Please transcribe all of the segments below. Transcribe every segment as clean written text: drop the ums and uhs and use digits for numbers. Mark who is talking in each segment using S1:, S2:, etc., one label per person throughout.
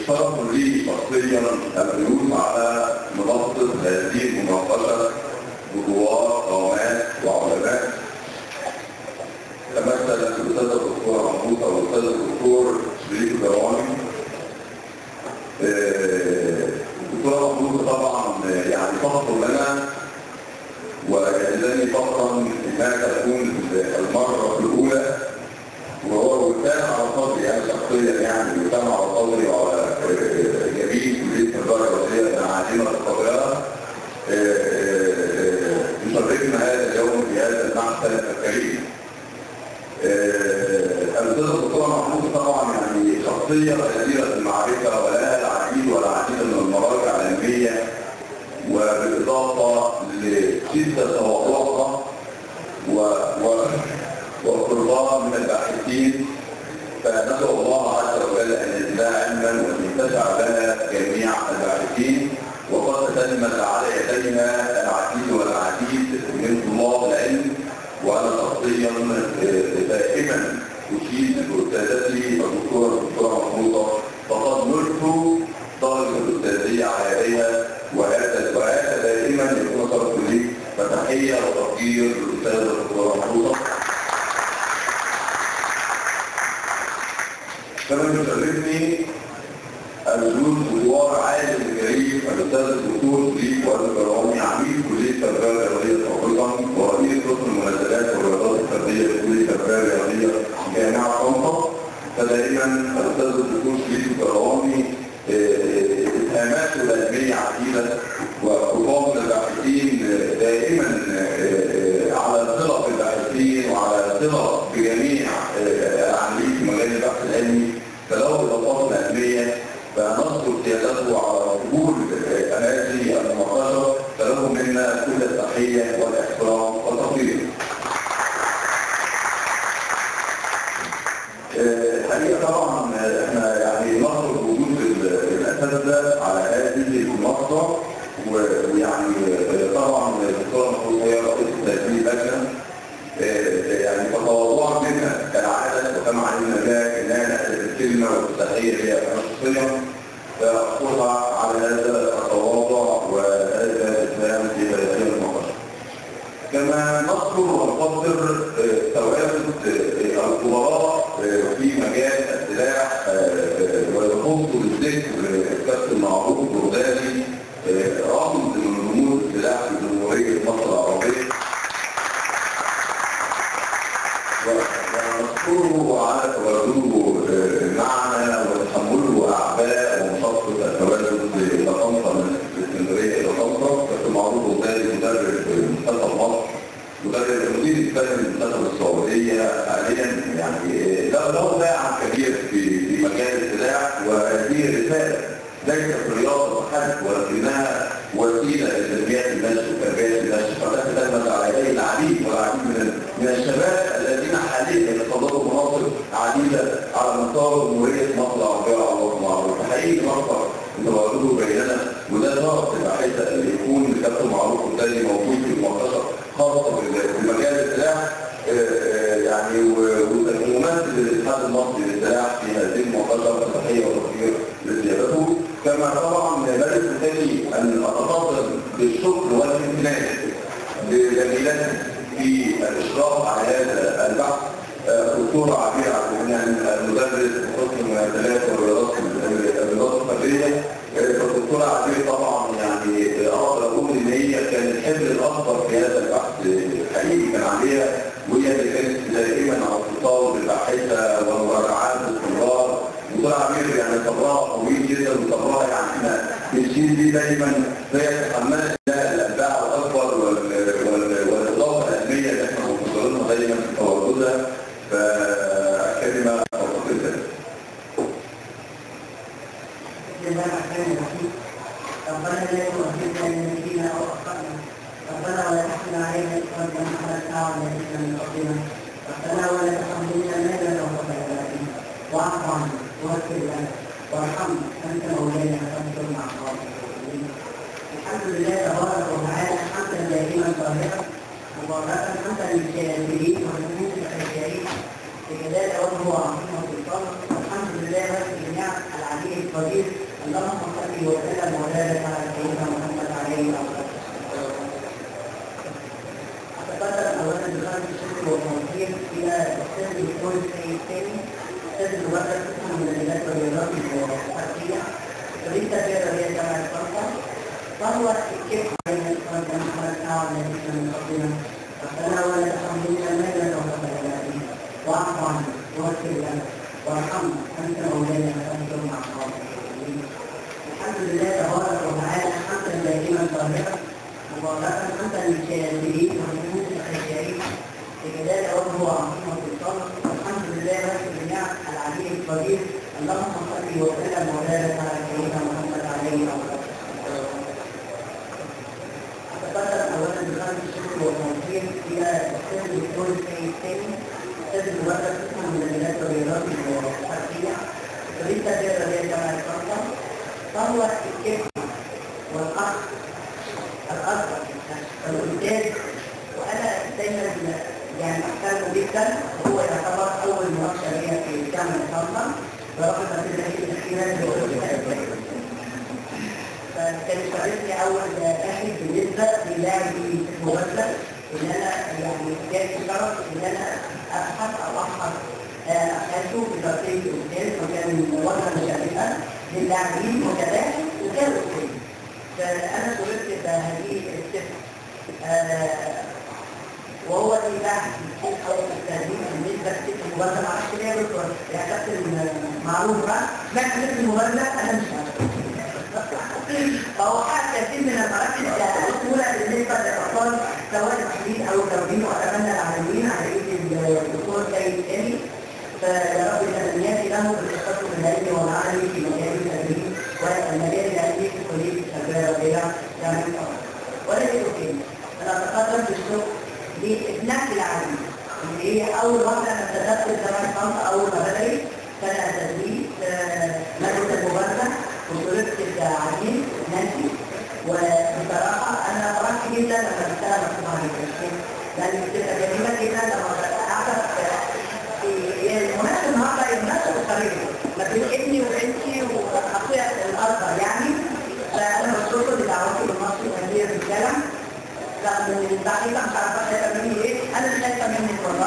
S1: شرف لي شخصيا الجلوس على منصه هذه المناقشه بجوار قامات وعلماء تمثل الاستاذ الدكتور محمود او الاستاذ الدكتور شريف الجواني. الدكتور محمود طبعا يعني فخر لنا وجعلني فخرا انها تكون المره الاولى، وهو كان على صدري انا شخصيا يعني وكان على صدري وعلى جميع كليه التجاره الوطنيه المعادن القاهره يشرفنا هذا اليوم في هذا المحفل الكريم. الاستاذ الدكتور محمود طبعا يعني شخصيه كثيره المعرفه ولها العديد والعديد من المراجع العلميه، وبالاضافه لشده تواضعها وقربها من الباحثين، فنسال الله عز وجل ان يزدها علما وان يتسع لنا جميع الباحثين. وقد تتمت على يدينا العديد والعديد من طلاب العلم، وانا شخصيا دائما اشيد باستاذتي الدكتوره محموده فقد نلت درجه الاستاذيه على يديها، وهذا دائما يكون شرف لي، فتحيه وتقدير للاستاذه الدكتوره محموده. كما يشرفني الجلوس بجوار عالم الكريم الاستاذ الدكتور شريف الجواني عميد كليه التربيه الرياضيه سابقا ورئيس قسم المناسبات والرياضات الفرديه بكليه التربيه الرياضيه جامعه طنطا. فدائما الاستاذ الدكتور شريف الجواني اتهاماته العلميه عديده وخطاب الباحثين دائما على صله بالباحثين وعلى صله بجميع عاملين في مجال البحث العلمي، فله الاضافات العلميه فنذكر سيادته على قبول هذه المناقشه، فله منا كل التحيه والاحترام والتقدير. الحقيقه طبعا احنا يعني نخرج وجود الاساتذه على هذه المنصه، ويعني طبعا الدكتور محمود هي رئيس تدريب اللجنه يعني تتواضعا منا كالعاده، وكما علمنا ذلك انها نحن الكلمه والتحيه هي انا شخصيا، فاخذها على هذا التواضع وهذا الاسلام في هذه المناقشه. كما نذكر ونقدر تواجد الخبراء في مجال السلاح، ويخص بالذكر الكابتن معروف البغدادي رمز من رموز السلاح في جمهوريه مصر العربيه، ونشكره على تواجده معنا وتحمله اعباء ومشقه التواجد الى طنطا من اسكندريه الى طنطا. كابتن معروف البغدادي مدرب منتخب مصر، مدرب مدير الفني لمنتخب السعوديه حاليا، يعني له باع كبير في مجال السلاح، وهذه رساله ليست رياضه فحسب ولكنها وسيله لتنميه الناس وتربيه الناس، فقد تتمت على يدي العديد والعديد من الشباب الذين حاليا يتصدروا مناصب عديده على مستوى جمهوريه مصر العربيه والوطن العربي. فحقيقي مصر تواجده بيننا، وده شرف الباحثه اللي يكون الكابتن معروف البغدادي موجود في المناقشه خاصه بمجال السلاح، يعني وممثل للاتحاد المصري للسلاح في هذه المناقشه، فتحيه وتقدير لسيادته. كما طبعا لا يستطيع ان اتفضل بالشكر والامتنان لزميلتي في الاشراف على هذا البحث الدكتوره عبير عبد المنعم المدرس قسم المناسبات والرياضات الفرديه. الدكتوره عبير طبعا يعني اقدر اقول ان هي كانت الحبر الاكبر في هذا البحث، حقيقي كان عليها، وهي اللي كانت دائما على اتصال بالباحثه والمراجعات باستمرار. الدكتوره عبير يعني صبرها طويل جدا، وصبرها يعني احنا بنشيل دي دايما، فهي تحملت الابداع الاكبر والاضافه العلميه اللي احنا منتظرينها دايما في تواجدها. فكلمه فضل
S2: الله الرحمن الرحيم. ربنا لا تؤاخذنا ان نسينا او اخطانا، ربنا ولا تحمل علينا اصرا كما حملتنا على الذين من قبلنا، ربنا ولا تحملنا ما لا طاقه لنا به، واعف عنا واغفر لنا وارحمنا انت مولانا فانصرنا على القوم الكافرين. الحمد لله تبارك وتعالى حمدا دائما ظاهرا مباركا حمدا للشاكرين والمؤمنين الخيرين بجلال وجهه وعظيم سلطانه. الحمد لله رب النعم العلي القدير الأستاذ الدكتور سيد سامي أستاذ المبادرة قسم المدرسات والرياضات الشرقية كلية التربية الرياضية جامعة طنطا وهو الكيف بين الإخوان كما حركنا والذي كان يقضينا ربنا ولا تحملنا ما لا توفق لنا واعف عنا واغفر لنا وارحمنا أنت مولانا فأنت مع الصالحين. الحمد لله تبارك وتعالى حمدا دائما ظاهرا مباركا حمدا للشاكرين والنفوس الخاشعين بجلال وجهه وعظيم سلطانه. الحمد لله رب النعم العلي القدير. اللهم صل وسلم وبارك على سيدنا محمد عليه الصلاه والسلام. اتقدم اولا بخالد الشكر والتوفيق الى الاستاذ الدكتور سيد سامي استاذ المبادره قسم المدرسات والرياضات الشرقيه كليه التربيه الرياضيه جامعه طنطا فهو الكيف والاخ الاكبر الاستاذ وانا دايما يعني احترمه جدا. هو يعتبر اول مناقشه ليا في جامعه طنطا برغم النتيجه الاخيره فكان يشرفني اول اخي بالنسبه للاعبي المبادره ان انا يعني جالي شرف ان انا ابحث او احفظ اشوف بترتيب الاستاذ وكان وجهه مشرفه للاعبين وكذلك وكان الاستاذ. فانا شرفت بهذه الصفه وهو اللي بعد او التهديد بالنسبه لست المبادره ما اعرفش ليه يا دكتور يا كابتن معروف بقى سمعت اسم المبادره انا مش عارف. فهو حق كثير من المراكز الاولى بالنسبه للاطفال سواء التحليل او التوجيه واتمنى العالمين على ايد الدكتور سيد سامي فيا رب تمنياتي له بالتخصص العلمي والعملي في مجال التدريب والمجال العلمي في كليه التربيه الرياضيه جامعه طنطا. ولكن انا اتقدم بالشكر لابنتي العالمي اللي هي اول واحده انا ابتدات جامعه طنطا اول ما بدات كان تدريب ماده المبادره وشرفت بعدين ناسي. وبصراحه انا فرحت جدا لما شفتها مكتوبه على الكشف لان بتبقى جميله جدا لما اعرف المناسبه النهارده المناسبه الخارجيه ما بين ابني وبنتي واخويا الاصغر يعني. فانا بشكركم لدعوتي لمصر وهديه الرجاله من الدقيقه مش عارفه شايفه مني ايه انا مش شايفه منك والله.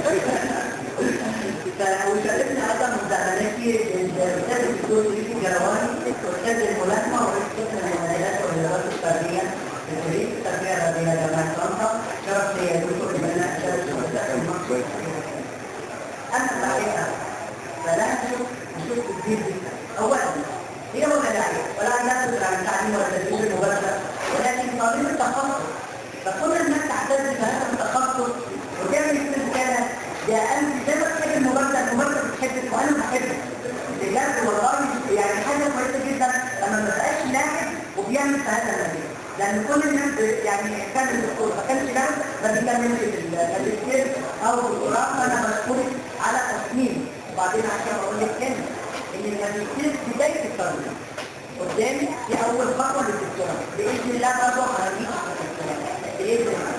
S2: وشاركنا ايضا مزامناتي بالاستاذ الدكتور سيدي الجرواني استاذ الملاكمه ورئيس قسم المجالات والرياضات الفرديه في كليه التربيه الرياضيه جامعه طنطا. شرف لي يا دكتور ان انا اشارك في المصر. انا الحقيقه بدات اشوف كتير جدا. اولا هي متداعيه ولا عندها فكره عن التعليم ولا التدريب المباشر ولكن طالب التخصص فكل الناس تعتز بهذا التخصص وتعمل استرسالة ده أنت زي ما بتحب المبادرة بتحبك وأنا بحبك بجد والله يعني حاجة كويسة جدا لما ما بقاش لاعب وبيعمل في هذا المجال لأن كل الناس يعني كان الدكتور ما كانش لاعب ما بيكملش الماجستير أو الدكتوراه. فأنا بشكرك على تصميم. وبعدين عشان أقول لك تاني إن الماجستير بداية التربية قدامي دي أول خطوة للدكتوراه بإذن الله برضه هنجيب بإذن الله.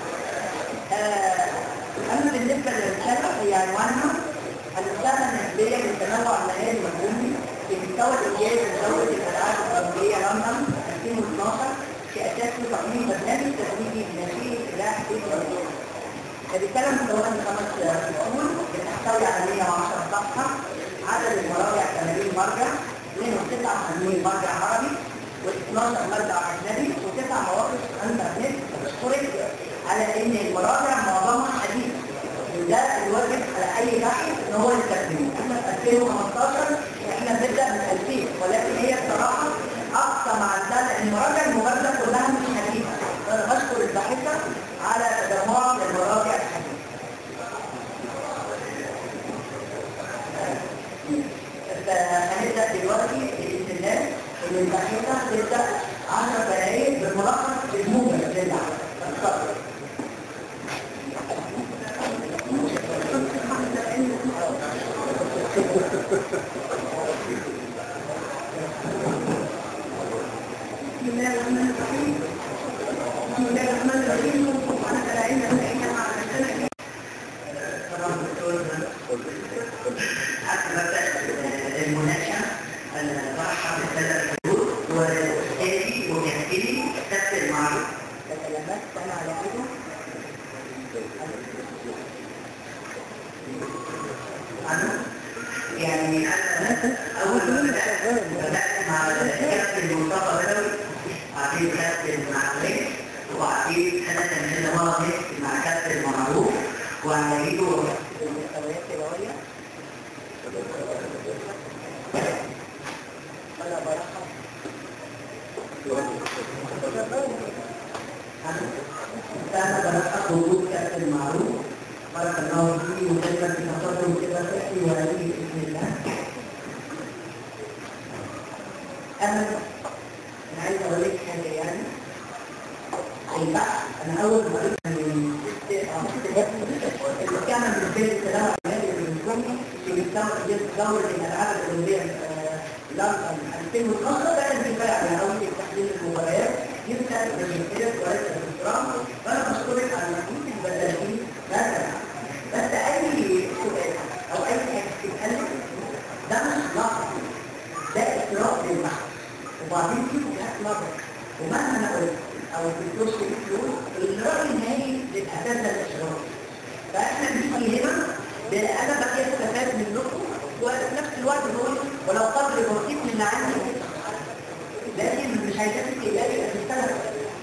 S2: أما بالنسبة للرسالة هي عنوانها الرسالة النسبية للتنوع المهاري والعلمي في مستوى الإنجاز لدورة الألعاب الأولمبية لندن 2012 في أساس تقديم برنامج تدريبي لناشئي سلاح في الرياضة. الرسالة مكونة من 5 فصول بتحتوي على 110 صفحة. عدد المراجع 80 مرجع منهم 89 مرجع عربي و12 مرجع أجنبي و9 مواقف انترنت. بشكرك على ان المراجع معظمها حديثه وده الواجب على اي باحث ان هو يستخدمه. احنا في 2015 احنا بنبدا من 2000 ولكن هي بصراحه اقصى مع السنه المراجع المبادره كلها مش حديثه. انا بشكر الباحثه على تجمعها للمراجع الحديثه. هنبدا دلوقتي باذن الله ان الباحثه تبدا 10 دقائق بالملخص الموجز للعمل. اتفضل. بسم الله الرحمن الرحيم. بسم الله الرحمن الرحيم. سبحانك لا علم لنا الا ما علمتنا. طبعا دكتور اثبت المناقشه برحب بالثلاث شهور واستاذي وبيحكي لي كابتن معروف تكلمت انا على كده عنه. يعني أنا أول ما بدأت مع كابتن مصطفى بدوي، وبعدين كابتن معلم، وبعدين سنة من الماضي مع كابتن معروف، وهيجوا المستويات العليا. ولا بركة. أنا بركة وجود كابتن معروف. بارك الله فيه وكلمة تفضل كده تأتي وهذه بإذن الله. أنا عايز أقول لك حاجة يعني. أنا أول ما قلت اللي كان من البيت الثلاثة في دورة الألعاب الأولمبية لندن 2012 كان دفاع على أول تحليل المباريات يمكن بالمثير وليس بالإكرام. وأنا بشكرك على المجهود البدني مثلا. بس أي سؤال أو أي حاجة تتكلم ده مش نقد، ده إسراف للبحث. وبعدين في وجهات نظر، ومهما أنا قلت أو الدكتور شريف يقول الرأي النهائي للأساتذة الإشراف. فإحنا بنيجي هنا أنا بقى استفاد منكم، وفي نفس الوقت بقول ولو قدر بسيط من اللي عندي، لكن مش هيكفي إلهي أن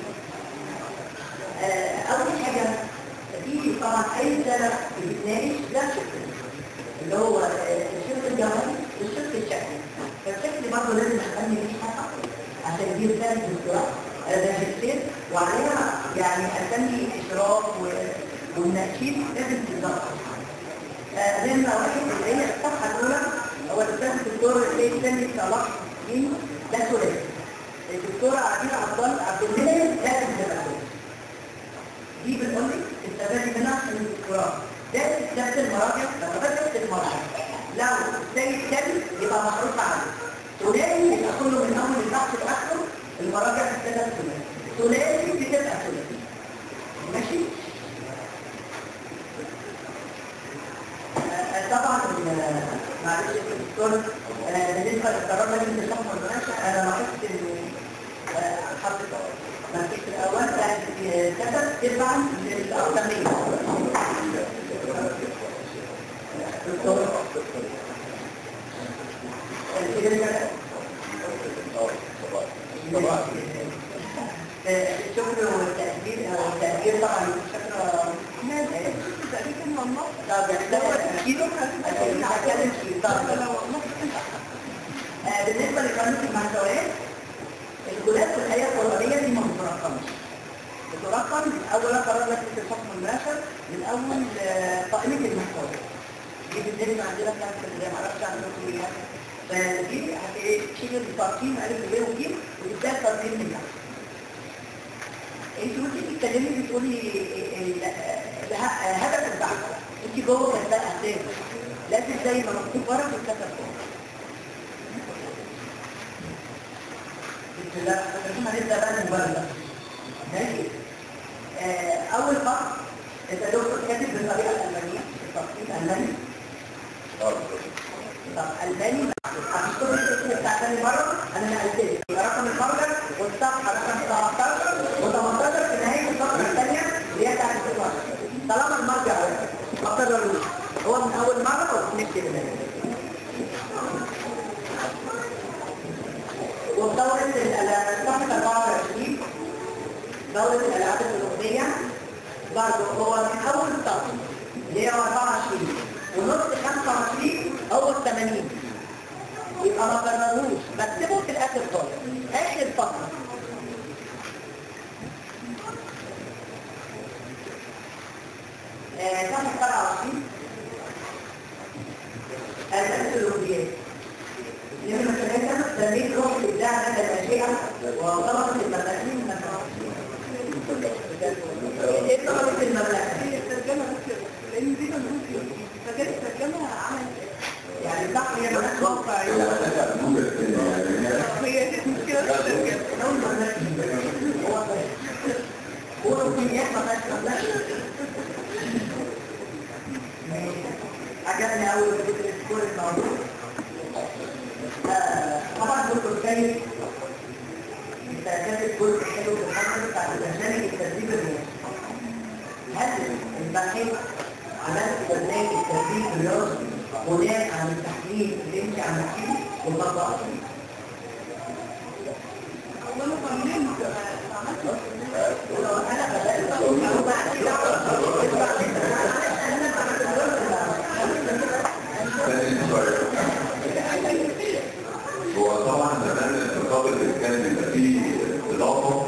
S2: أول حاجة في طبعا أي سنة بتتناقش ده اللي هو الشق الجوهري والشق الشكلي. فالشكل برضه لازم أخلي فيه حاجة عشان يجيب ثاني دكتوراه ده شكلين، وعليها يعني أسمي إشراف والنقشين لازم تتظبط. نمرة واحد اللي هي الصفحة الأولى هو الأستاذ الدكتور سامي صلاح الدين، ده ثلاثي. الدكتورة عبير عبد المنعم لازم تبقى دي بنقول لك استفادي منها في الدكتوراه. ده نفس المراجع، لما بدأت المراجع لو السيد كامل يبقى معروف عنه. ثلاثي يبقى كله من أول البحث لآخره المراجع بتبقى ثلاثي بتبقى ثلاثي. ماشي؟ طبعا معلش يا دكتور بالنسبه للقرار لازم تشرح المناقشه. انا لاحظت ان حضرتك في الاول كتب تبعا للاقدميه. دكتور الشكر والتقدير طبعا شكرا. تقريبا والله طب كيلو هتكلم فيه. طب بالنسبه لقانون المحتويات الجولات في الحياه الطلابيه دي ما بترقمش. بترقم من اول قرار لجنه الحكم المناشر من اول قائمه المحتويات. دي بتدرس عندنا بتاعت ما اعرفش عندكم ايه. فدي هتشيل الترقيم الف ب وج وتبدا ترقيم من تحت. انت وانت بتتكلمي بتقولي هدف البحث انت جوه كتاب اساسي لازم زي ما مكتوب بره في الكتاب جوه. لا احنا هنبدا بقى المبالغه. ماشي. اول فصل انت دكتور كاتب بالطريقه الالمانيه، التخطيط الالماني. طب الماني هتكتب الاسم بتاع ثاني مره انا نقلت لك رقم المرجع والصفحه رقم 17 و18 في نهايه الصفحه الثانيه اللي هي بتاعت الصفحه. طالما المرجع ما قرروش هو من اول مره ونكتب هنا. ودورة الصفحة 24 دورة الألعاب الأولمبية برضه هو من أول الصفحة اللي هي 24 ونص 25 هو 80. يبقى ما قرروش بكتبه في الآخر خالص آخر فقرة. صفحة 27 الألعاب الأولمبية. لما ثلاثة تنمية روح الإبداع لدى الأشياء وطلبة المبادئ من ايه طلبة المبادئ؟ الترجمة بس لأن دي ممكن فكانت الترجمة عمل يعني صح هي مش واقع هي مشكلة الترجمة هو ركنيات ما فيهاش عجبني أول ذكر السكور الموضوع. طبعا دكتور سيد انت كاتب جزء حلو في الحصه بتاعت البرنامج التدريب الرياضي. هل الباحث عملت برنامج تدريب رياضي بناء على التحليل اللي انت عملتيه وطبقتيه.
S3: وانا طمنت عملت
S2: انا بدات وبعد كده
S1: هو طبعا زمان الخطاب اللي كان بيبقى فيه اضافه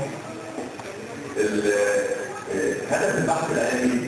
S1: هدف البحث العلمي،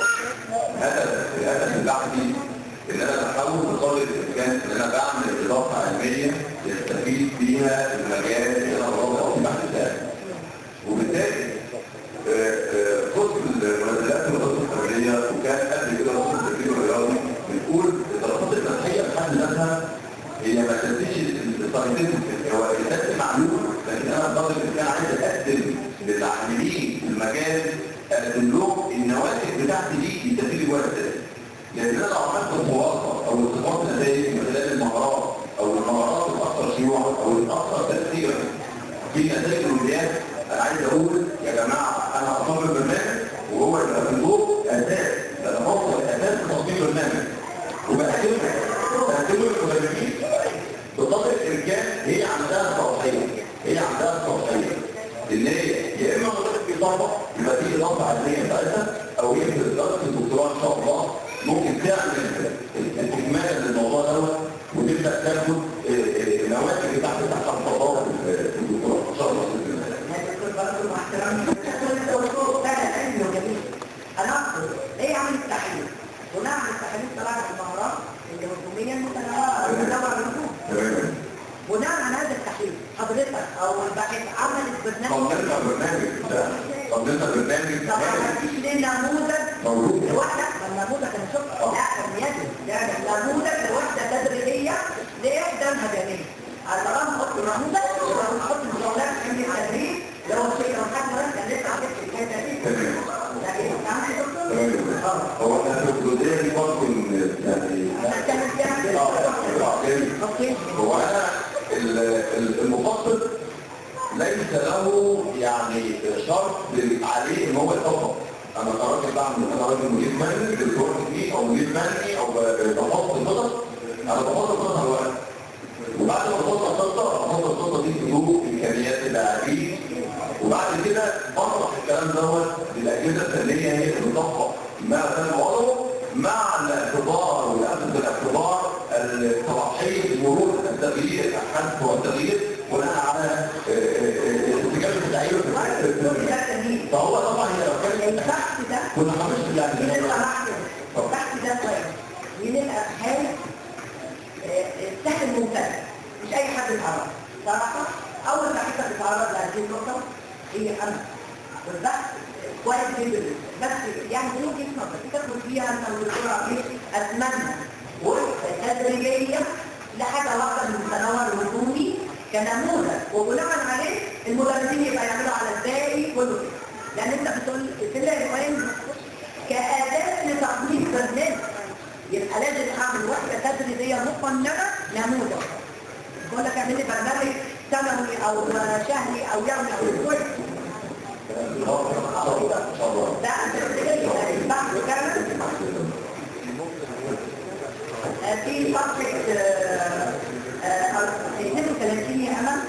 S1: هدف البحث ان انا بحاول بقدر الامكان ان انا بعمل اضافه علميه يستفيد بيها المجال اللي انا بدور في البحث العلمي. وبالتالي قسم المنازلات والدراسات الخارجيه وكان قبل كده قسم التدريب الرياضي بنقول الدراسات المنهجيه بحد ذاتها هي ما تديش الساينتفك، هو بتقدم معلومه، لكن انا بقدر الامكان عايز اقدم للعاملين في المجال اقدم لهم النواتج بتاعتي دي يستفيدوا بيها ازاي. لان انا لو عملت خلاصه او استفاضه نتائج من خلال المهارات او المهارات الاكثر شيوعا او الاكثر تاثيرا في نتائج الوليات، انا عايز اقول يا جماعه انا اصمم برنامج وهو يبقى في الضوء اساس، انا بوصل اساس تصميم برنامج وبقدمه للمدربين بقدر الامكان. هي عندها توصيه ان هي يا اما مدرب بيطبق يبقى في اضافه علميه بتاعتها، او هي في دراسه الدكتوراه ان شاء الله ممكن تعمل استكمال للموضوع دوت وتبدا تاخد النواتج بتاعت التطور في الدكتوراه ان شاء الله باذن الله.
S2: برضه مع احترامي الدكتور ده علمي وجميل. انا اقصد ايه عمل التحليل؟ بناء على التحليل طلعت المهارات الهجوميه المتنوعه للهجوم. بناء على هذا التحليل حضرتك او الباحث عملت برنامج طب مفيش ليه نموذج لوحده. النموذج انا شفت لا كان يجب يعني نموذج لوحده تدريبيه لاحدى المجالين. على الرغم نحط نموذج ونحط مقاولات عند التدريب لو شيء لو حد مثلا كان لسه عندك الحكايه دي. لكن فهمت يا دكتور؟
S1: هو انا في الجزئيه دي برضه يعني هو انا المخطط ليس له يعني شرط عليه ان هو يطبق. انا كراجل راجل مدير فني دكتور تكنيك او مدير فني او بحط خطط، انا بحط خطط على الورق وبعد ما بحط الخطه دي بتدور امكانيات اللاعبين وبعد كده بطرح الكلام دوت للاجهزه الفنيه هي اللي بتطبق ما كان وضعه مع الاعتبار والاخذ بالاعتبار الصلاحيه مرور التغيير الحدث والتغيير بناء على استجابه التعيين في فهو طبعا
S2: البحث ده
S1: كنا حريصين يعني
S2: البحث ده من الابحاث سهل ممتاز مش اي حد يتعرض صراحه. اول باحثه بتتعرض لهذه النقطه هي انا والبحث كويس جدا، بس يعني من وجهه نظري تدخل فيها انت والدكتور عبيد اتمنى وقفه تدريبيه لحاجه واحده من التنوع الهجومي كنموذج وبناء عليه المدربين يبقى يعملوا على الباقي كله. لان انت بتقول تلاقي كمان كاداه لتقديم برنامج يبقى لازم اعمل وحده تدريبيه مقننه نموذج. بقول لك اعمل لي برنامج سنوي او شهري او يومي او اسبوعي. ده البحث كامل في صفحه 32 يا امل.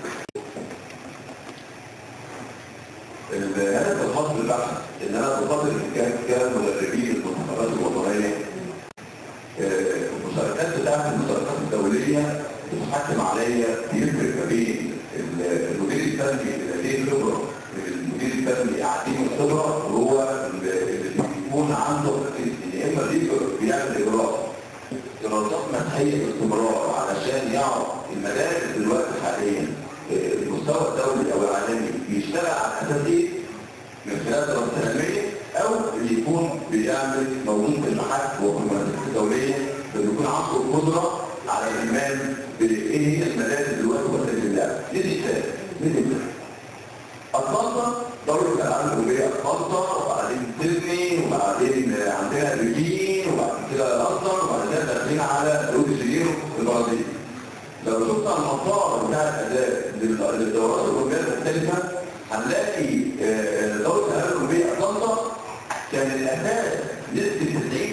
S1: الهدف الخاص بالبحث ان انا بقدر الامكان كمدربين المنتخبات الوطنيه المشاركات بتاعت المشاركات الدوليه بتحكم عليا يفرق ما بين المدير الفني اللي لديه خبره المدير الفني عديم الخبره وهو اللي بيكون عنده يا اما بيعمل دراسات منهجيه باستمرار علشان يعرف المدارس دلوقتي حاليا المستوى الدولي او العالمي بيشتغل على اساس ايه من خلال دراسات علميه، او اللي يكون بيعمل موجود في المحك وفي المؤسسات الدوليه بيكون عنده القدره على الايمان بايه هي المدارس دلوقتي وسائل اللعب. ندي مثال اطلانتا دوله الالعاب الاولمبيه اطلانتا وبعدين سيدني وبعدين عندنا بكين وبعد كده الازهر وبعد كده داخلين على ريو دي جانيرو في البرازيل. لو شفنا المسار بتاع الاداء للدورات الاولمبيه المختلفه هنلاقي دوله الالعاب الاولمبيه اطلانتا كان الاساس نسبه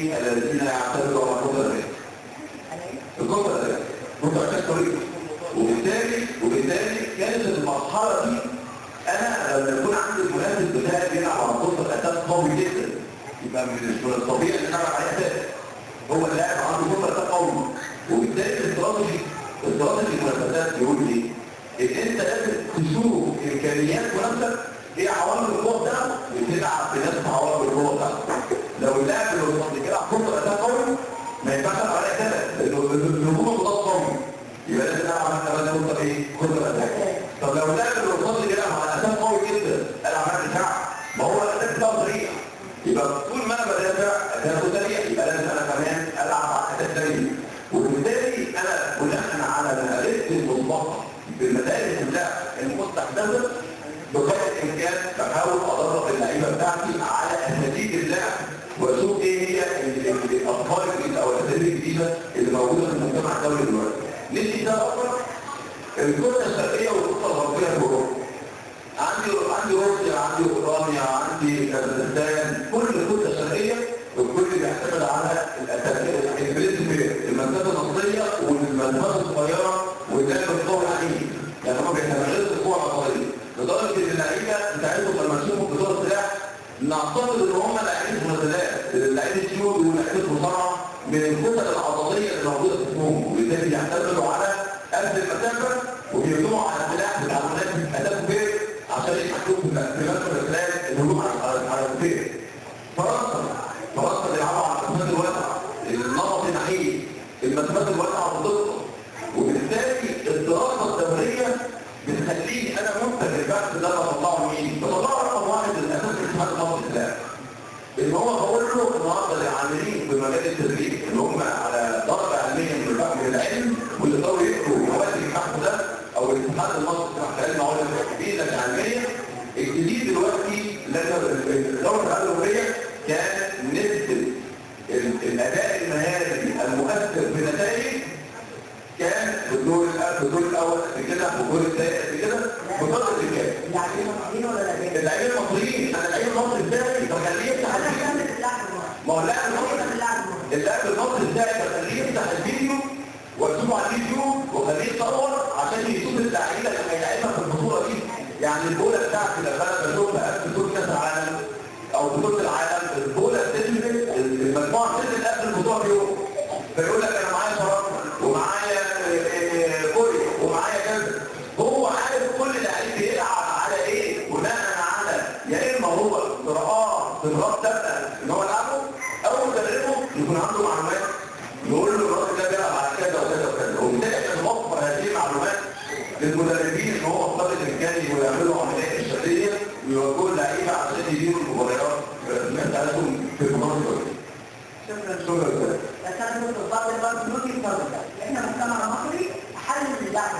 S1: المصريين الذين يعتبروا الكتب متأكد. وبالتالي كانت المرحلة دي أنا لما يكون عندي المنافس بتاعي بيلعب على خطة أساس قوي جدا، يبقى من الطبيعي إن أنا على أساس هو اللاعب عنده خطة أساس قوي. وبالتالي الاستراتيجي المنافسات بيقول إيه؟ إن أنت لازم تشوف إمكانيات منافسك ايه عوامل القوه بتاعته وتلعب بنفس عوامل القوه بتاعته. لو اللاعب اللي قصاد كده خطه اساس قوي ما ينفعش العب عليها كده لانه الهجوم مضاد قوي، يبقى لازم العب على كمان نقطه ايه؟ خطه اساس. طب لو اللاعب اللي قصاد كده على اساس قوي جدا العب على الدفاع، ما هو الاساس بتاعه سريع، يبقى طول ما انا بدافع اساسه سريع يبقى لازم انا كمان العب على اساس سريع. وبالتالي انا بناء على ما قريت المسبقه بالمدارس اللعب المستحدثه بقدر الامكان بحاول ادرب اللعيبه بتاعتي على اساليب اللعب واشوف ايه هي الافكار الجديده او الاساليب الجديده اللي موجوده في المجتمع الدولي دلوقتي. ندي ده اكتر الكره الشرقيه والكره الغربيه في اوروبا. عندي روسيا، عندي اوكرانيا، عندي كازاخستان، كل الكره الشرقيه والكل بيعتمد على البرنسبل المسافه النصيه والمسافات الصغيره واللعب القوي العنيف. يعني هم بيعتمدوا القوه العضليه لدرجه ان اللعيبه بتاعتهم لما يشوفوا بطوله سلاح نعتقد ان هم لاعبين مسدسات، لاعبين جيود ولاعبين مصارعه من الكتل العضليه اللي موجوده في جسمهم، وبالتالي بيعتمدوا على قد المسافه وبيهجموا على السلاح بتاع المنافس هدف كبير عشان يحكموا في مركز السلاح الهجوم على الكبير. فرنسا بيلعبوا على المسافات الواسعه، النمط النحيف، المسافات الواسعه والدقه، وبالتالي الدراسه الدوريه بتخليني انا منتج البحث ده بطلعه مين؟ بطلعه رقم واحد الاساس الاتحاد المصري للسلاح. اللي هو بقول له النهارده العاملين في مجال التدريب اللي هم على درجه علميه من العلم واللي يقدروا يقروا مواد البحث ده او الاتحاد المصري للعلم علم التحديد العلميه الجديد دلوقتي الدوله الاولمبيه كان نسبه الاداء المهاري المؤثر بنتائج كان في الدور الاول في كده والدور الثالث في كده بقدر الامكان.
S2: اللاعبين المصريين ولا لا؟
S1: اللاعبين المصريين، انا اللعيب المصري بتاعي بخليه يفتح الفيديو. ما هو اللاعب المصري بتاعي بخليه يفتح الفيديو واكتبه على اليوتيوب واخليه يصور عشان يشوف اللعيبه اللي هيلعبها في البطوله دي. يعني البوله بتاعتي لما انا بشوفها قبل بطوله كاس العالم او بطوله العالم البوله بتنزل المجموعه بتنزل قبل البطوله بيوم، فيقول لك انا معايا شرف ومعايا كوريا ومعايا كذا. هو عارف كل لعيب بيلعب على ايه بناء على يا اما هو خبرات تبقى ان هو يلعبه او مدربه يكون عنده معلومات يقول له الراجل ده بيلعب على كذا وكذا وكذا. وبالتالي احنا نوفر هذه المعلومات للمدربين ان هو بقدر الامكان ويعملوا عمليات ارشاديه ويوجهوا اللعيبه عشان يديروا المباريات بتاعتهم في المناطق دي.
S2: شكرا. بس انا كنت بفضل برضه نوتي الفضل ده، احنا مجتمع مصري حل اللعب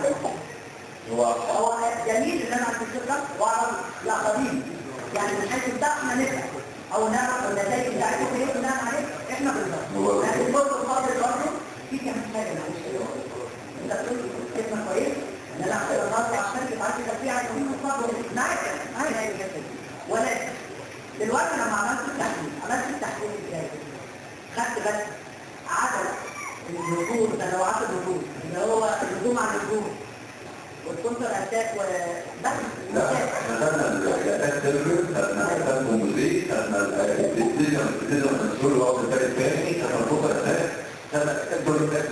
S2: هو جميل ان انا عندي ثقه واعرف لا قديم، يعني من حيث ده احنا نبدا او نعرف النتائج اللي عايزه ايه بناء عليه احنا بالظبط. لكن برضه الفضل برضه في كام حاجه معلش انت بتقول كلمه كويس ان انا احسن النهارده عشان يبقى عندي تفريع عن الفضل معايا ولكن دلوقتي لما عملت التحليل ازاي؟ خدت بس عدد الهجوم تنوعات الهجوم اللي هو الهجوم على الهجوم والكونتر اتاك وبس.
S1: لا احنا خدنا الاتاك سيرفر، خدنا الاتاك كومبوزيت، خدنا الديزاين مسؤول الوقت الثاني، خدنا الكونتر اتاك، خدنا الاتاك دور الاتاك.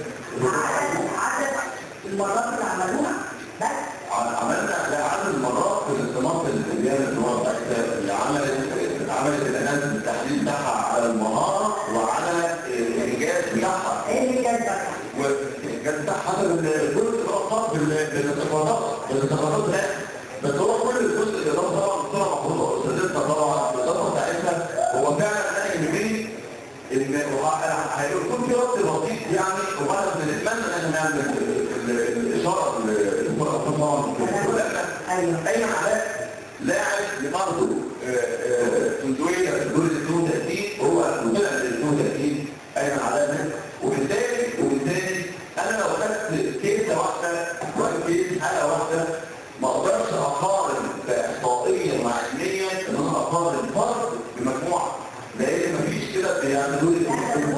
S2: عدد المرات اللي عملوها بس
S1: عملنا عدد المرات في الاستناط اللي هي اللي عملت الاناس التحليل بتاعها على المهاره وعلى الانجاز بتاعها.
S2: ايه الانجاز بتاعها؟
S1: والانجاز بتاعها حسب الجزء اللي هو خاص بالاستفاضات لا بس هو كل الجزء اللي هو طبعا بصوره مفروضه استاذتنا طبعا الاضافه بتاعتها هو فعلا انا يهمني ان هيكون في رد بسيط يعني وبعد بنتمنى ان احنا نعمل الاشاره للفرقه اي علاء لاعب لبرضه سندويه في الدور ال 32 هو طلع لل 32 ايمن علاء. وبالتالي انا لو خدت كيسه واحده وكيس حلقه واحده ما اقدرش اقارن احصائيا وعلميا ان انا اقارن فرد بمجموعه لان مفيش كده بيعملوا لي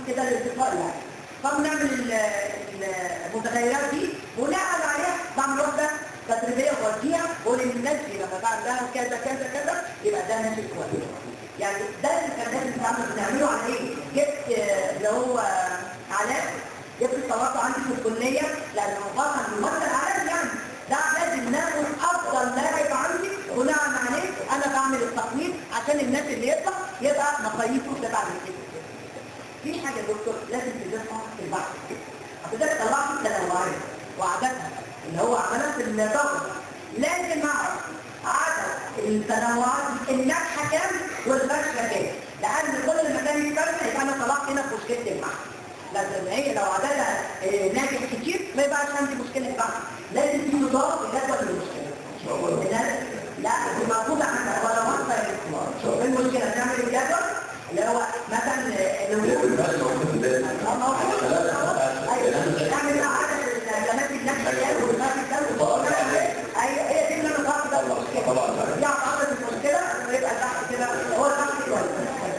S2: كده الانتقاء يعني. فبنعمل المتغيرات دي بناء عليها بعمل وحده تدريبيه ووديها بقول ان الناس دي لما بعد لها كذا كذا كذا يبقى ده ناتج كويس. يعني ده اللي كان لازم بنعمله على ايه؟ جبت اللي هو علاء، جبت التواصل عندي في الكليه لان مقارنه بالمصدر علاء يعني ده لازم ناخد افضل لاعب عندي بناء عليه انا بعمل التقييم عشان الناس اللي يبقى مقاييسه تبع كده. في حاجه يا دكتور لازم تضيفها في البحث. حضرتك طلعت التنوعات وعددها اللي هو عملها في الضغط، لازم اعرف عدد التنوعات الناجحه كام والفاشله كام، لان كل ما كان يفشل يبقى انا طلعت هنا في مشكله البحث. لازم هي لو عددها ناجح كتير ما يبقاش عندي مشكله بحث، لازم في نظام يجدول المشكله. ان شاء الله. لا دي موجوده عندنا ولا مصدر المشكله تعمل الجدول اللي هو مثلا اللي هو تعمل عدد الجامعات الناجحه والناس ايوه هي دي اللي انا بعرف ده المشكله. يعني عدد المشكله ويبقى البحث كده هو البحث كويس.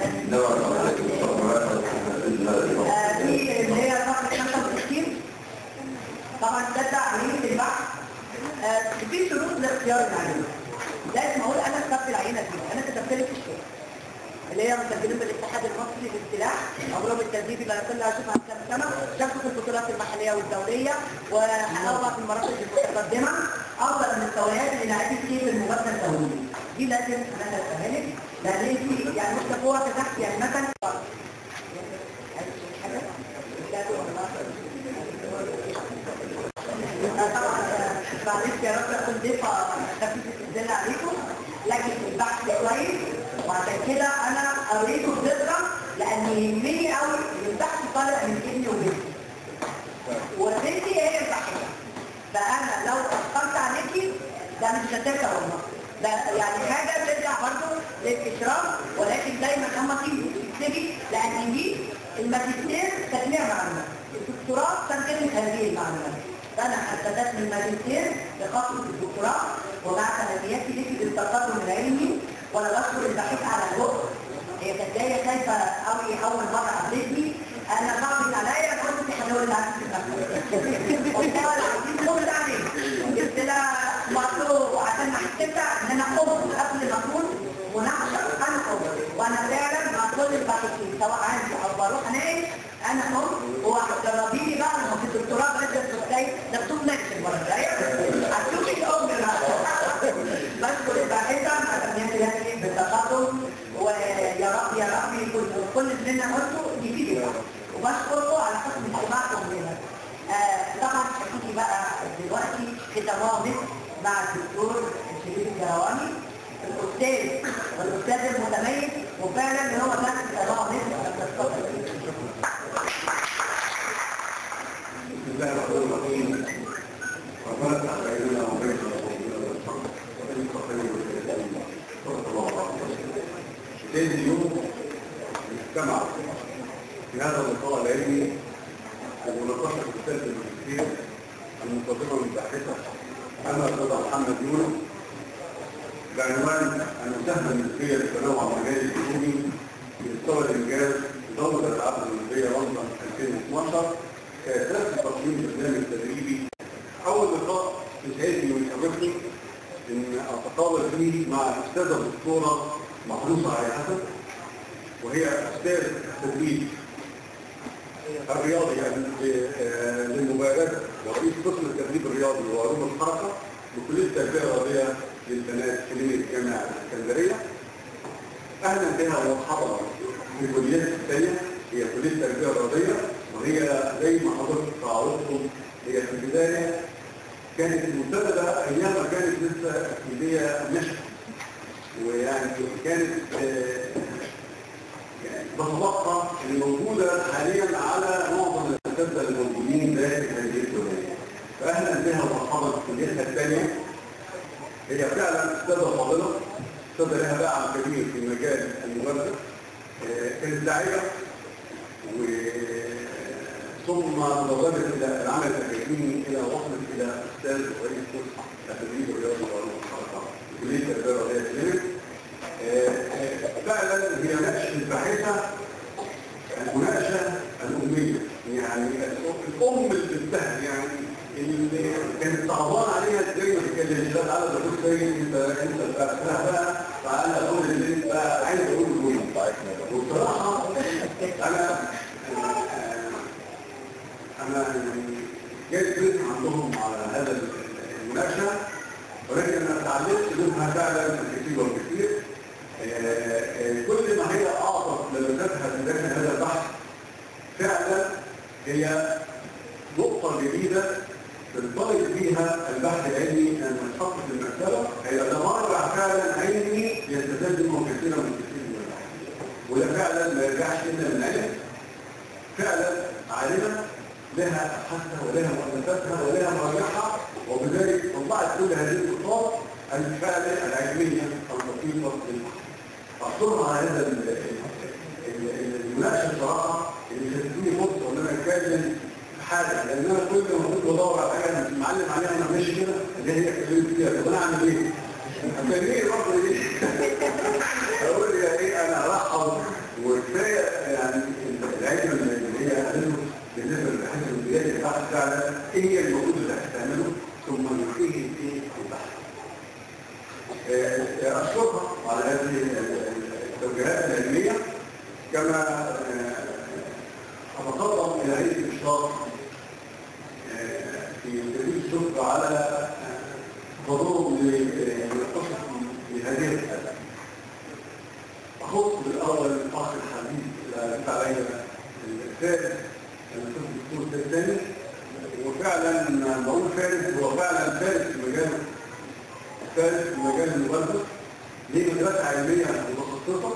S2: دي اللي هي صفحه 65 طبعا ده تعليم البحث. في شروط لاختيار العينه. لازم اقول انا كتبت العينه دي، انا كتبت لك الشروط اللي هي مسجلين بالاتحاد المصري للسلاح، عمرهم التدريبي لا يقل عن 10 سنه، شاركوا في البطولات المحليه والدوليه وحققوا في المراكز المتقدمه افضل المستويات للاعبين في المبادره الدوليه. دي لازم انا افهمك لان دي يعني مش تفوق تحت يعني مثلا طبعا معلش يا رب اكون ضيفه خفيفه الظل عليكم، لكن البحث كويس وعشان كده انا اوريكم الذكرى لان يهمني قوي البحث طالع من ابني وبنتي وبنتي هي البحثه، فانا لو اثرت عليكي ده مش هترجع والله، ده يعني حاجه ترجع برضه للاشراف، ولكن دايما اما تيجي تكتبي لان دي الماجستير تجميع معلومات، الدكتوراه ترجمه هذه المعلومات. فانا استفدت من الماجستير بخطوه الدكتوراه ومع سندياتي ليكي بالتقدم العلمي، وانا بشكر البحث على الوقت. هي كانت جايه خايفه قوي اول مره قابلتني، انا صعبت عليا كنت هنقول لها قلت لها عايزين نقول عليك، جبت لها مطلوب عشان احسبها ان انا قبل قبل ما اكون مناقشه انا قبل، وانا فعلا مع كل الباحثين سواء عندي او بروح اناقش انا قبل وجربيني بقى لما في الدكتوراه بدرس ازاي دكتور نفسي المره الجايه هتشوفي الام بشكر الباحثه على تنميتها بالتقدم، ويا رب يا رب يكون كل اللي انا قلته يفيدكم، وبشكركم على حسن استماعكم لنا. طبعا هتيجي بقى دلوقتي ختامات مع الدكتور شريف الجهواني الاستاذ والاستاذ المتميز، وفعلا هو ده ختامات
S1: بسم الله الرحمن الرحيم. ربنا تعالى لنا وبارك لنا اليوم نجتمع في هذا اللقاء العلمي ومناقشه رساله الماجستير المنتظمه من الباحثه انا الاستاذ محمد يونس بعنوان المساهمه النسبيه للتنوع المجالي العلومي بمستوى الانجاز في دوره الالعاب الاولمبيه لندن 2012 كاساس تقييم برنامج تدريبي. اول لقاء يسعدني ويشرفني ان اتقابل فيه مع الاستاذه الدكتوره محروسه علي حسن، وهي استاذ التدريب الرياضي للمبادرات ورئيس قسم التدريب الرياضي وعلوم الحركه بكليه التربيه الرياضيه للبنات كليه جامعه الاسكندريه. اهلا بها ومرحبا في كليتها الثانيه هي كليه التربيه الرياضيه، وهي زي ما حضرتك تعرفوا هي في البدايه كانت منتدبه ايام ما كانت لسه الكليه نشأت، ويعني كانت بطاقه الموجوده حاليا على معظم الاساتذه الموجودين داخل هذه الكليه. فاهلا بها ومرحبا في كليتها الثانيه. هي فعلا استاذه فاضله، استاذه لها باع كبير في مجال المبادره، كانت داعيه ثم تدرجت الى العمل الاكاديمي الى وصلت الى استاذ ورئيس قسم التدريب الرياضي وعلوم الحركه في كليه التربيه الرياضيه. فعلا هي ناقشت الباحثه المناقشه
S4: الأمية، يعني الأم اللي بتنتهي يعني اللي كانت صعبان عليها ازاي ما تتكلمش، لا تعالى ده كنت انت بقى تعالى قول اللي انت عايز تقوله لي. وبصراحه انا يعني جيت بيت عندهم على هذا المناقشه، ولكن انا اتعلمت منها فعلا كثير وكثير. كل ما هي اعطت لذاتها في داخل هذا البحث فعلا هي نقطه جديده تنطلق فيها البحث العلمي ان تحط في المكتبه، هي تمرع فعلا علمي يستفاد منه كثيرا من البحث، وده فعلا ما يرجعش الا من علم فعلا عالمه لها ابحاثها ولها مؤلفاتها ولها مراجعها، وبذلك طلعت كل هذه الخطوات الفعلا العلميه اللطيفه للبحث. احصرها على هذا المناقشه بصراحه اللي تديني فرصه ان انا اتكلم حاجه، لان انا كل ما كنت بدور على حاجه انا معلم عليها وانا ماشي كده اللي هي اتكلمت فيها، طب انا اعمل ايه؟ هتكلمني برضه ايه؟ اقول يا ايه انا ارحب وكفايه يعني العلم اللي هي قالته بالنسبه للبحث الامتياز البحث فعلا ايه هي المفروض اللي هتعمله ثم ننتهي في البحث. اشكرها على هذه التوجيهات العلميه، كما أتقدم إلى هذه الإشراق في تدريس الشكر على حضورهم للقصة لهذه الحالة. أخص بالأول الأخ الحبيب اللي علينا الثالث الدكتور الثاني، وفعلا بقول فارس هو فعلا فارس في مجاله، فارس في مجال المغذى، ليه مدرسة علمية متخصصة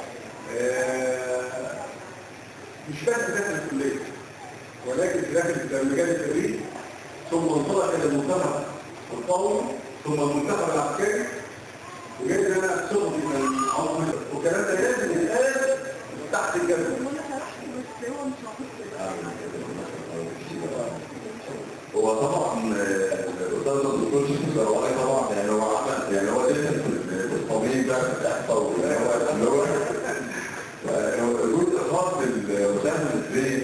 S4: مش بس داخل الكلية ولكن في داخل مجال التدريس، ثم انطلق الى المنتخب القومي ثم المنتخب العسكري، وجد انا شغلي من عمر والكلام ده لازم يتقال تحت الجبل.
S1: هو طبعا الاستاذ الدكتور شريف الزرواني طبعا يعني هو عمل يعني هو لسه في الطبيب ده في الاحصاء اللي هو الجزء الخاص بالمساهمه النسبيه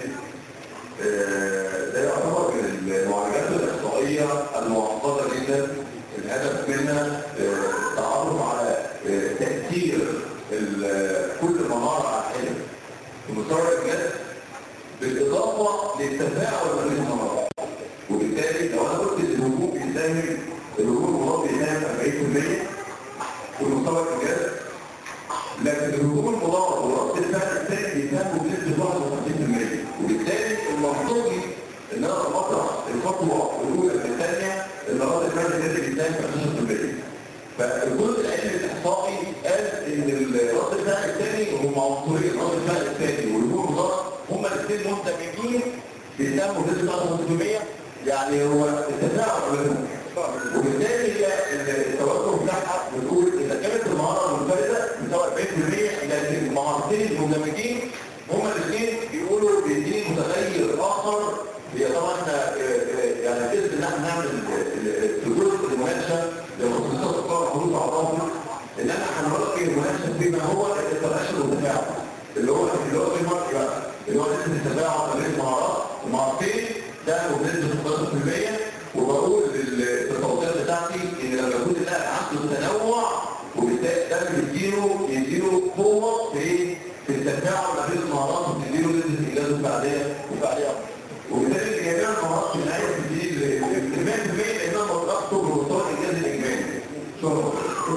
S1: ده يعتبر من المعالجات الاحصائيه المعقده جدا، الهدف منها التعرف على تاثير كل مهاره على الحلم في مستوى الجسد بالاضافه للتفاعل بين المهارات. وبالتالي لو انا قلت الهجوم بيساهم، الهجوم المضاد بيساهم 40% في مستوى الجسد، لكن الهجوم المضاد ورد الفعل الثاني بيساهموا بنسبه 51%، وبالتالي المنطقي ان انا بطرح الخطوه الاولى من الثانيه ان رد الفعل الثاني بيساهم 15%. فالجزء العلمي الاحصائي قال ان رد الفعل الثاني هم عنصرين، رد الفعل الثاني والهجوم المضاد هما الاثنين مندمجين بيساهموا بنسبه 51%، يعني هو التفاعل بينهم. وبالتالي هي التوجه بتاعها بتقول اذا كانت المهاره المنفرده بتساوي 40%، لكن المهارتين المندمجين هما الاثنين بيقولوا بيديني متغير اخر. هي طبعا يعني قصه ان احنا نعمل في جزء المناقشه لمخصصات القرار حروف اعضائنا ان انا هنركز المناقشه بما هو التباشر والتفاعل اللي هو في المركز اللي هو نسبه التفاعل بين المهارتين ده بنسبه 15%. وبقول في التوضيحات بتاعتي ان لما يكون اللاعب عنده تنوع وبالتالي ده يديله قوه في التفاعل ما بين المهارات وتديله نسبه انجاز وفعاليه. وبالتالي جميع المهارات في النهايه بتدي 100% لانها مرتبطه بمستوى الانجاز الاجمالي. شكرا.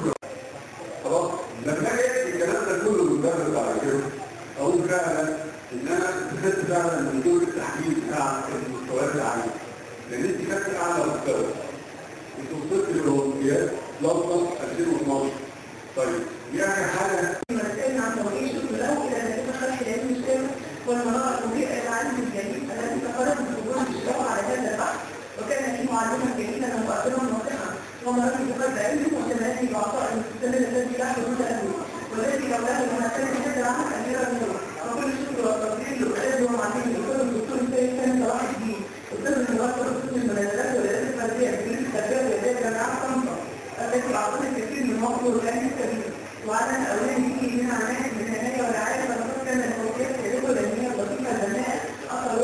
S4: خلاص لما اجي الكلام ده كله بندرس على كده اقول فعلا ان انا استفدت فعلا من دور التحليل بتاع المستويات العاليه، لان انت خدت اعلى مستوى انت وصلت للاولمبياد لندن 2012. طيب يعني حاجه
S2: مسألة عن توجيه الشكر له إلى نتيجة شرح العلم الشامل والمناطق المضيئة للعالم الجليل الذي تقرب بحضور الاشتراك على هذا البحث، وكان فيه معلما جليلا ومؤثرا واضحا ومرات بقدر علمه واهتماماته بعطاء المستمر الذي لا حدود له، والذي لولاه لما كان يجد عنه أميرا منه. وكل الشكر والتقدير لأستاذه ومعلمه الدكتور السيد سامي صلاح الدين، أستاذ المدرسة قسم المنازلات والإدارات الفردية بكلية التربية والإعداد جامعة طنطا التي أعطت الكثير من مصر والعلم الكبير. وعلى الأولاد به منها عناية بالعناية والرعاية، فلقد كان الفوقيات العلمية اللطيفة البناءة أثر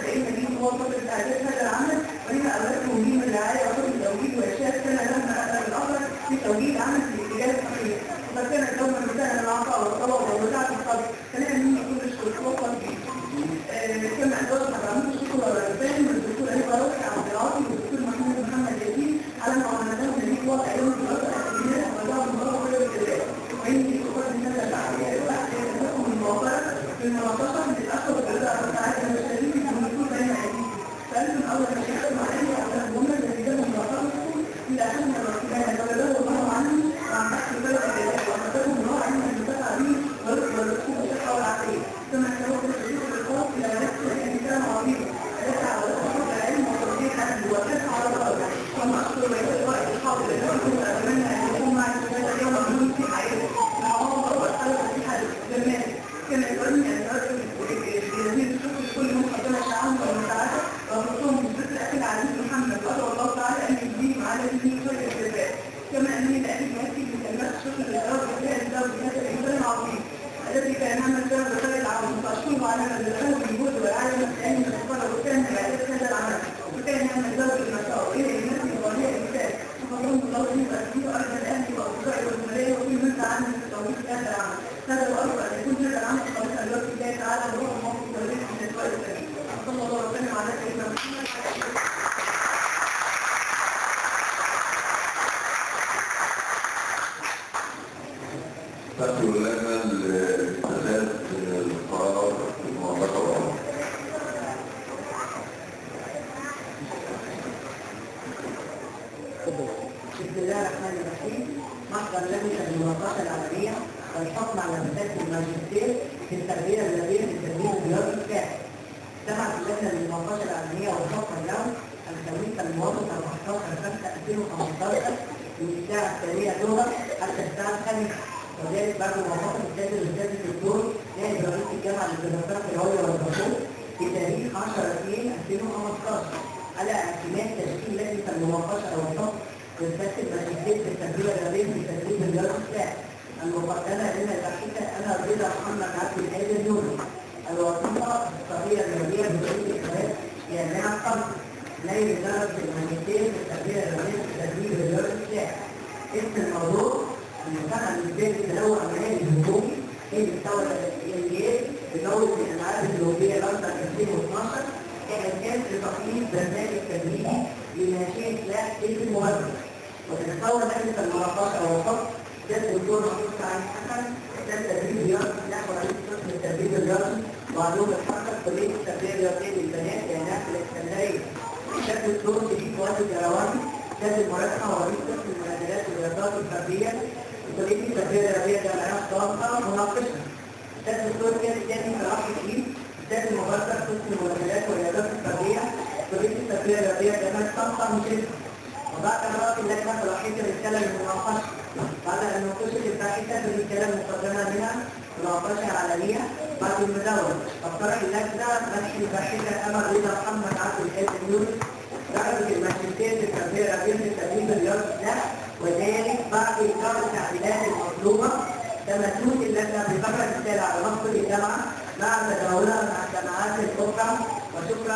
S2: بقينا دي هو فتره اعداد هذا العمل، ولما اولاد مهمين الرعايه وفضل التوجيه وارشاد سنه لما اقل الاخر في توجيه العمل في الاتجاه الصحيح، وقد كانت دوما مثالا العطاء والطلب ووزاره القدر، فنعم مني كل الشكر والتوفيق. كما أدرس مدعومة الشكر والرسائل من الدكتور علي باروكي عبد العاطي والدكتور محمد ياسين على معاملتهم الذي وضع يوم دراسة الأكاديمية ووضعهم مرة كل الجزائر. وإني أقدم هذا التعليق لكم الموافقة في المناقشة من الأخر والإدارة والسعادة المشاركين في الدخول بين أيديكم. سألتم أول شيء معي على الجملة التي لهم ملاحظتكم إلى أن الرسولان تولوا الله عنهم وعن تحت بلد الجزائر وأخذتهم الله عنهم المتفع به والرسول الشقة والعقيد. ثم توقف إلى نفس الإنسان عظيم يسعى ويتحرك العلم وتوجيه العلم ويسعى على الأرض. ثم أشكر ويسعى الحاضر الذي أتمنى أن يكون معي في هذا اليوم المهم في حياتي مع عمر والحالة في حال جمال. كما يقولني أن أرجو بجزيل الشكر لكل من قدم شعارهم والمساعدة وخصوصهم بالذكر الأخير عزيز محمد وأدعو الله تعالى أن يجزيهم على دينه خير الجزاء. كما أنني لأجد نفسي بكلمات الشكر للدرجة بهذا الإنسان العظيم الذي كان هم الجهد وخير العمل فأشكره على ما بذله بالجهد والعالم الثاني من الصلاة وكان بعدد هذا العمل وكان هم الزوج المساء وإلى المسجد وغير الإنسان وفضلهم الله لي وأسجد أرجى الأهل وأصدقائي والملايين وكل من تعلم في التوحيد هذا العمل. هذا وأرجو أن يكون هذا العمل خالصا لوجه الله تعالى وروح الموقف والرزق من السؤال الكريم. صلى الله وسلم على سيدنا محمد.
S1: تأتي لنا الاتخاذ القرار في المناقشة والعمل.
S2: بسم الله الرحمن الرحيم. محضر لجنة المناقشة العملية والحكم على رسالة الماجستير في التربية الرياضية في التدريب الرياضي الساحل. سمعت اللجنة للمناقشة العملية والحكم له الخميس الموافق 14/5/2015 من الساعة 2:00 حتى الساعة 5. وذلك بعد موافقة السيد الأستاذ الدكتور نائب رئيس الجامعة للدراسات العليا والبحوث في تاريخ 10/2/2015 على اعتماد تشكيل لجنة المناقشة والحكم لرسالة الماجستير في التربية الرياضية في التدريب الرياضي الساحل المقدمة لنا الباحثة أنا رضا محمد عبد القادر نوري. الوظيفة التربية الرياضية بكلية الإخراج جامعة قمص. نائب درجة الماجستير في التربية الرياضية في التدريب الرياضي الساحل. اسم الموضوع المساحة الإنساني التنوع المالي الهجومي في مستوى الإنجاز بجودة الألعاب الأولمبية لندن 2012 كإعداد لتقييم برنامج تدريبي لناشئة سلاح سيف المهاجر. وتتصور لجنة المناقشة والحكم أستاذ الدكتور محمود سعيد حسن أستاذ تدريب رياضي سلاح ورئيس قسم التدريب الرياضي وعلوم الحركة كلية التربية الرياضية للبنات جامعة الإسكندرية. أستاذ الدكتور شريف فؤاد الجرواني أستاذ المرافقة ورئيس قسم المنازلات والرياضات الفردية وكلية التربية الرياضية جامعة طنطا مناقشة. أستاذ الدكتور كامل جاني صلاح الدين أستاذ المباشر قسم المنازلات والرياضات الفردية كلية التربية الرياضية جامعة طنطا مشرفة. وبعد مرات اللجنة صلاحية الرسالة للمناقشة بعد أن ناقشت الباحثة بالرسالة المقدمة منها مناقشة علنية بعد المداولة. اقترح اللجنة منح الباحثة أمل رضا محمد عبد القادر نوري درجة الماجستير في التربية الرياضية في التدريب الرياضي الساحل وذلك بعد إيقاف التعديلات المطلوبة. كما توجد اللجنة بفكرة رسالة على مقصد الجامعة مع تداولها مع الجامعات الأخرى. وشكرا.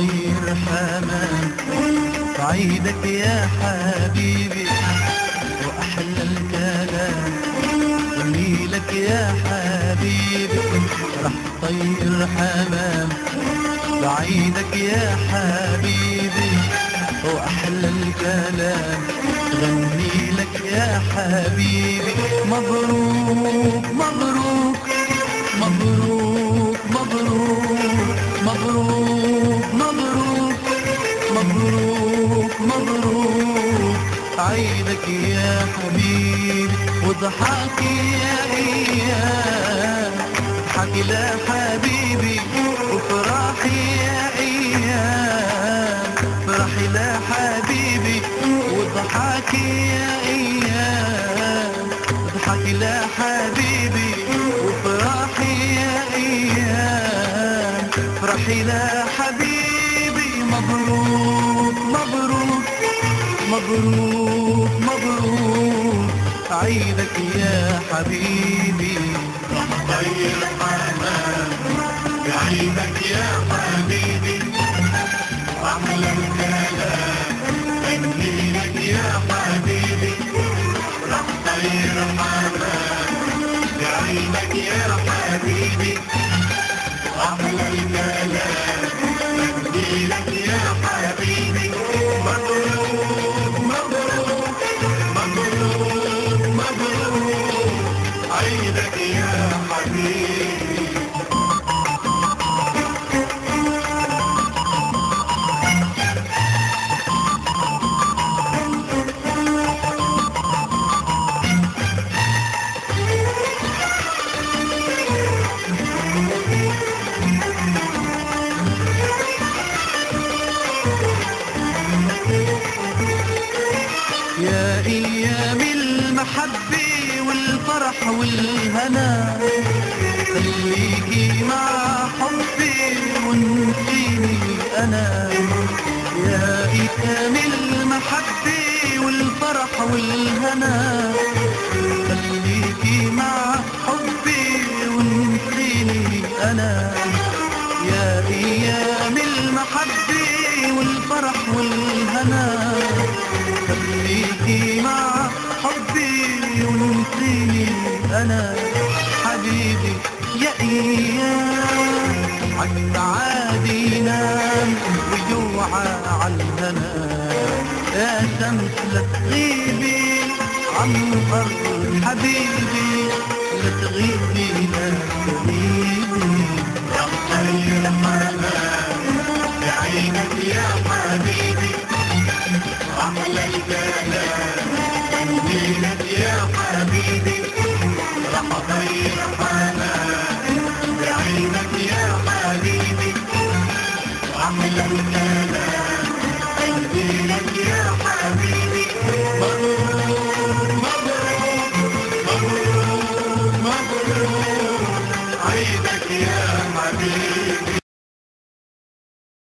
S5: طير حمام بعيدك يا حبيبي وأحلى الكلام جميلك يا حبيبي راح طير حمام بعيدك يا حبيبي وأحلى الكلام غني لك يا حبيبي مبروك مبروك مبروك مبروك مبروك مبروك مبروك مبروك عيدك يا حبيبي وضحكي يا ايام اضحكي لا حبيبي وفرحي يا ايام فرحي لا حبيبي وضحكي يا ايام اضحكي لا حبيبي وفرحي يا ايام فرحي لا حبيبي مبروك مبروك مبروك مبروك عيدك يا حبيبي
S4: طير حمام بعيدك يا حبيبي وأحلى الكلام غني لك يا حبيبي راح طير حمام بعيدك يا حبيبي وأحلى الكلام غني لك يا حبيبي مبروك مبروك مبروك مبروك عيدك يا حبيبي
S5: يا ايام المحبة والفرح والهنا خليكي مع حبي وانسيني انا يا ايام المحبة والفرح والهنا خليكي مع حبي وانسيني انا يا ايام المحبة والفرح والهنا خليكي مع حبي ونسيني انا حبيبي يا ايام عالسعادة نام وجوعى عالهنا يا شمس لا تغيبي عن الارض حبيبي لا تغيبي لا تغيبي
S4: يا طير حمام بعينك يا حبيبي أحلى الكلام غني لك يا حبيبي راح طير حمام بعينك يا حبيبي أحلى الكلام